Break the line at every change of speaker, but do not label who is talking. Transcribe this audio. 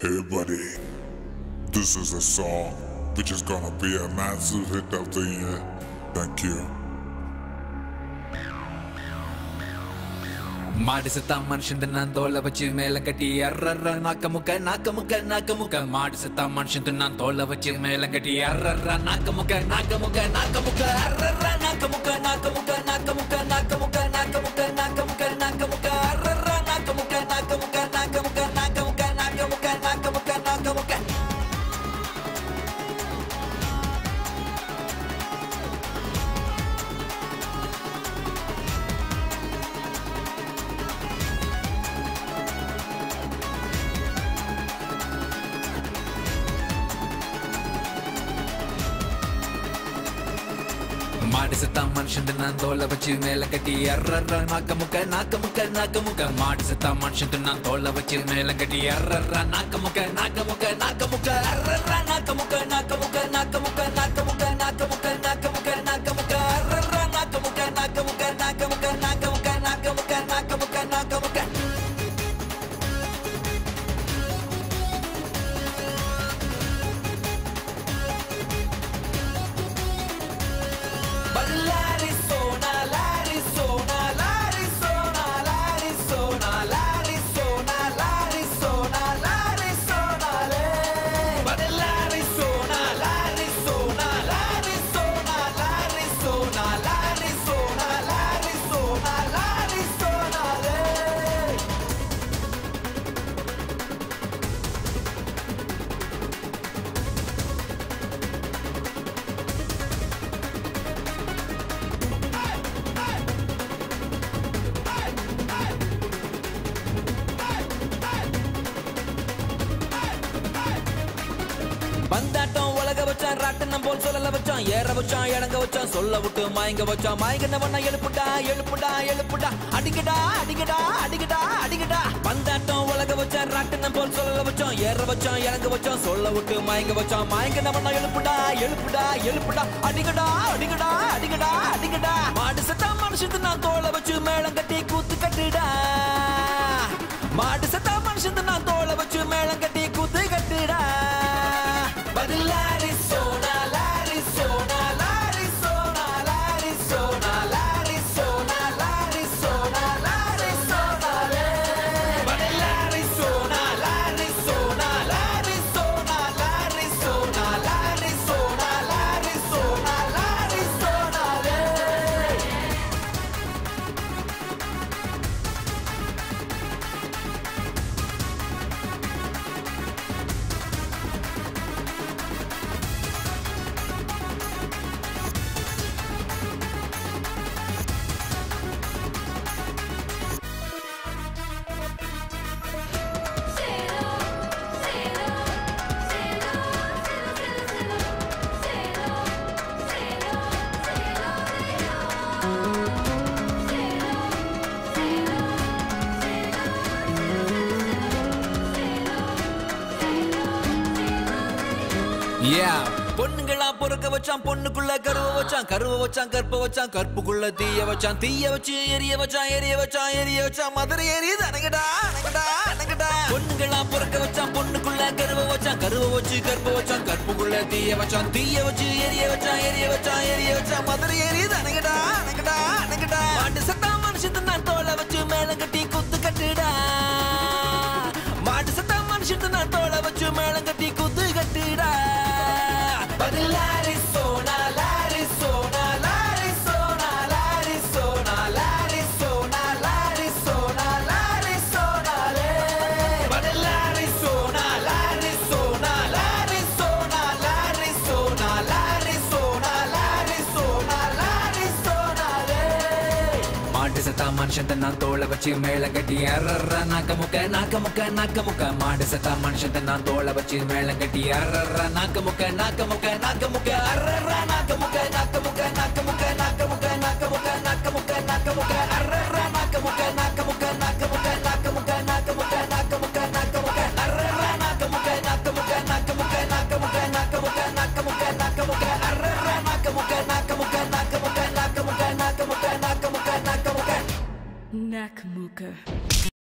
Hey buddy, this is a song which is gonna be a massive hit of the year. Thank you.
மாடு செத்தா மனுஷன் தின்னான் தோலை வச்சு மேல கட்டி அர்ரர்ர நாக்க முக்க மாடு செத்தா மனுஷன் தின்னான் தோலை வச்சு மேல கட்டி அர்ரர்ர நாக்க முக்க அர்ரர்ர நாக்க முக்க அர்ரர்ர நாக்க முக்க மாடு செத்தா மனுஷன் தின்னான் தோலை வச்சு மேல கட்டி அர்ரர்ர நாக்க முக்க மாடு செத்தா மனுஷன் தின்னான் தோலை வச்சு மேல கட்டி அர்ரர்ர நாக்க முக்க அர்ரர்ர நாக்க முக்க அர்ரர்ர நாக்க முக்க பந்தாட்டம் உலக வச்சான் ராட்டனம் போல் சொல்லல வச்சான் ஏற வச்சான் இறங்க வச்சான் சொல்ல விட்டு மயங்க வச்சான் மயங்கினவன எழுப்புடா அடிக்கடா பந்தாட்டம் உலக வச்சான் ராட்டனம் போல் சொல்லல வச்சான் ஏற வச்சான் இறங்க வச்சான் சொல்ல விட்டு மயங்க வச்சான் மயங்கினவன எழுப்புடா அடிக்கடா மாடு செத்தா மனுஷன் நான் தோலை வச்சு மேளம் கட்டி கூத்து கட்டுடா மாடு செத்தா மனுஷன் நான் தோலை வச்சு மேளம் கட்டி கூத்து கட்டுடா பொண்ணுங்களா பொறுக்க வச்சான் பொண்ணுக்குள்ள கருவ வச்சான் கற்ப வச்சான் கற்புக்குள்ள தீய வச்சு எரிய வச்சான் மதுரை எரியுது அணங்கடா பொண்ணுங்களா பொறுக்க வச்சான் பொண்ணுக்குள்ள கருவ வச்சான் கற்ப வச்சான் கற்புக்குள்ள தீய வச்சு எரிய வச்சான் மதுரை எரியுது அணங்கடா மாட்டு சத்தா மனுஷன் நான் தோலை வச்சு மேல கட்டி குத்து கட்டுடா மாட்டு சத்தா மனுஷன் நான் தோலை வச்சு மேல கட்டி குத்து கட்டுடா மாடு செத்தா மனுஷன் நான் தோலை வச்சு மேல கட்டி அர்ரர்ர நாக்க முக்க மாடு செத்தா மனுஷன் நான் தோலை வச்சு மேல கட்டி அர்ரர்ர நாக்க முக்க அர்ரர்ர நாக்க முக்க அர்ரர்ர நாக்க
Nakamooka.